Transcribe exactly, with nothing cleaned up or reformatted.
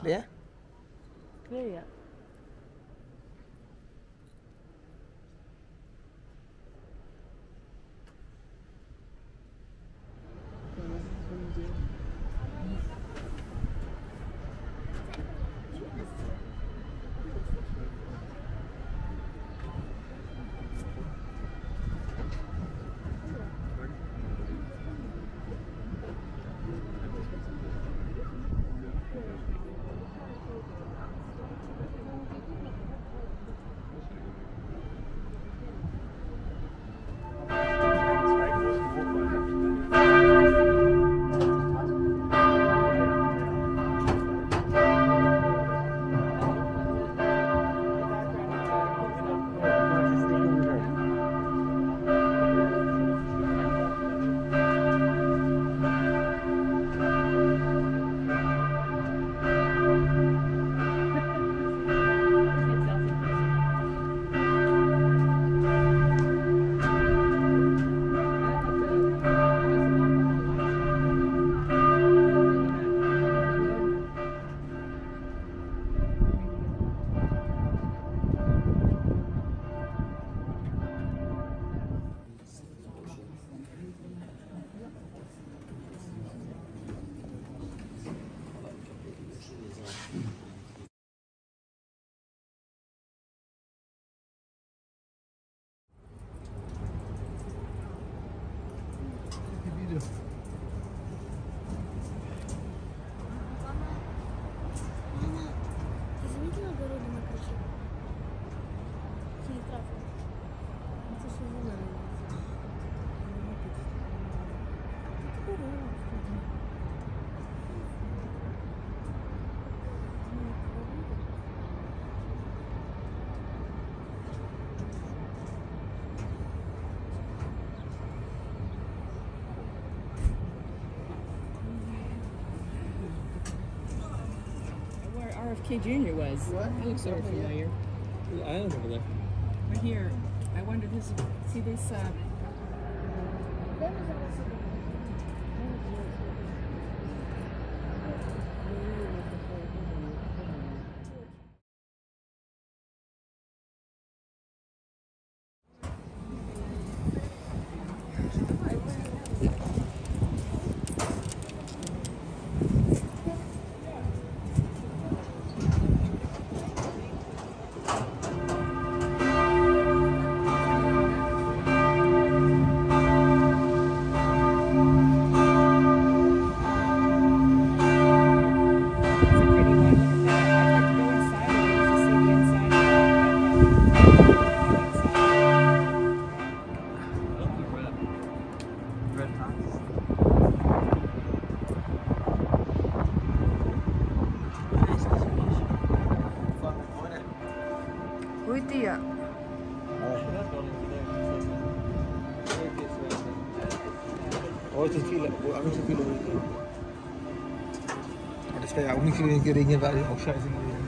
Ja? Ja, ja. R F K Junior was. What? That looks so familiar. There's an island over there. Right here. I wonder if this. See this. Uh, Hoe heet die? Ja? Oh, het is veel. Hoe is het veel? Dat is bij jou ook niet geringen waar je ook scheidsrechter.